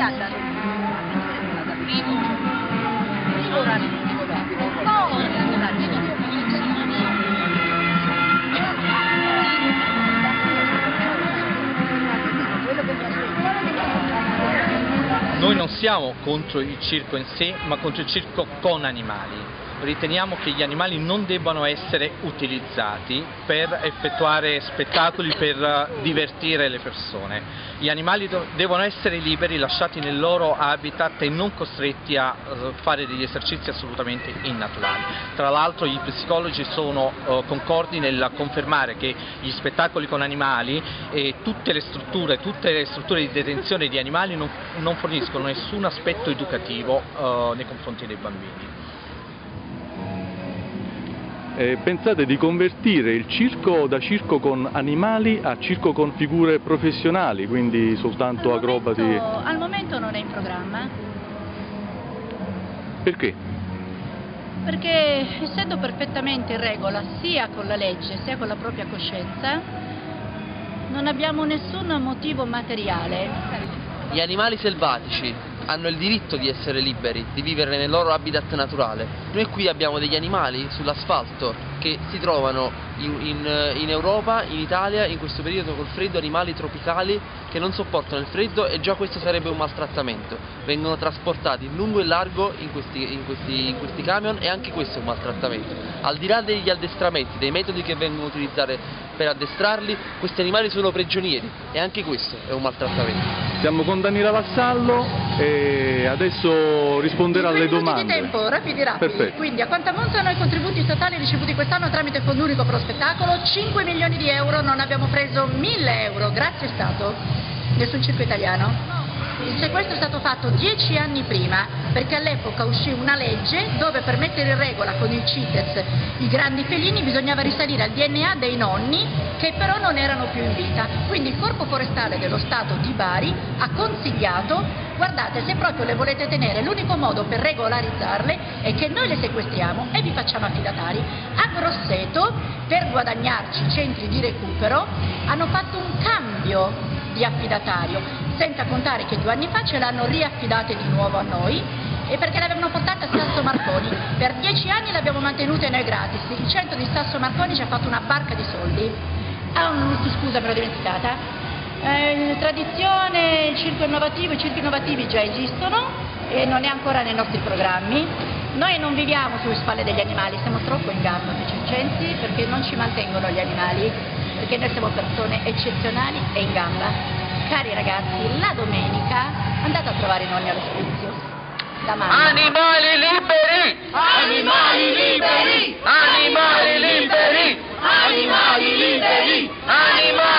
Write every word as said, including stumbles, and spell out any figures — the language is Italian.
andare da primo, ora ne dico da Noi non siamo contro il circo in sé, ma contro il circo con animali. Riteniamo che gli animali non debbano essere utilizzati per effettuare spettacoli, per divertire le persone. Gli animali devono essere liberi, lasciati nel loro habitat e non costretti a fare degli esercizi assolutamente innaturali. Tra l'altro gli psicologi sono uh, concordi nel confermare che gli spettacoli con animali e tutte le strutture, tutte le strutture di detenzione di animali non, non forniscono nessun aspetto educativo uh, nei confronti dei bambini. Eh, pensate di convertire il circo da circo con animali a circo con figure professionali, quindi soltanto al acrobati? Momento, al momento non è in programma. Perché? Perché essendo perfettamente in regola sia con la legge sia con la propria coscienza, non abbiamo nessun motivo materiale. Gli animali selvatici hanno il diritto di essere liberi, di vivere nel loro habitat naturale. Noi qui abbiamo degli animali sull'asfalto che si trovano in, in, in Europa, in Italia, in questo periodo col freddo, animali tropicali che non sopportano il freddo e già questo sarebbe un maltrattamento. Vengono trasportati in lungo e largo in questi, in questi, in questi camion e anche questo è un maltrattamento. Al di là degli addestramenti, dei metodi che vengono utilizzati per addestrarli, questi animali sono prigionieri e anche questo è un maltrattamento. Siamo con Daniela Vassallo e adesso risponderà alle domande. Di tempo, rapidi rapidi. Perfetto. Quindi a quanto ammontano i contributi statali ricevuti quest'anno tramite Fondo Unico per lo Spettacolo? cinque milioni di euro, non abbiamo preso mille euro, grazie Stato, nessun circo italiano. Il sequestro è stato fatto dieci anni prima, perché all'epoca uscì una legge dove per mettere in regola con il CITES i grandi felini bisognava risalire al D N A dei nonni che però non erano più in vita. Quindi il Corpo Forestale dello Stato di Bari ha consigliato: guardate, se proprio le volete tenere, l'unico modo per regolarizzarle è che noi le sequestriamo e vi facciamo affidatari. A Grosseto, per guadagnarci i centri di recupero, hanno fatto un cambio di affidatario, senza contare che due anni fa ce l'hanno riaffidate di nuovo a noi e perché l'avevano portata a Sasso Marconi. Per dieci anni l'abbiamo mantenuta noi gratis. Il centro di Sasso Marconi ci ha fatto una barca di soldi. Ah, un, scusa, me l'ho dimenticata. Eh, tradizione, il circo innovativo, i circhi innovativi già esistono e non è ancora nei nostri programmi. Noi non viviamo sulle spalle degli animali, siamo troppo in gamba noi circensi perché non ci mantengono gli animali, perché noi siamo persone eccezionali e in gamba. Cari ragazzi, la domenica andate a trovare i nonni all'ospizio. Da mamma. Animali liberi! Animali liberi! Animali liberi! Animali liberi! Animali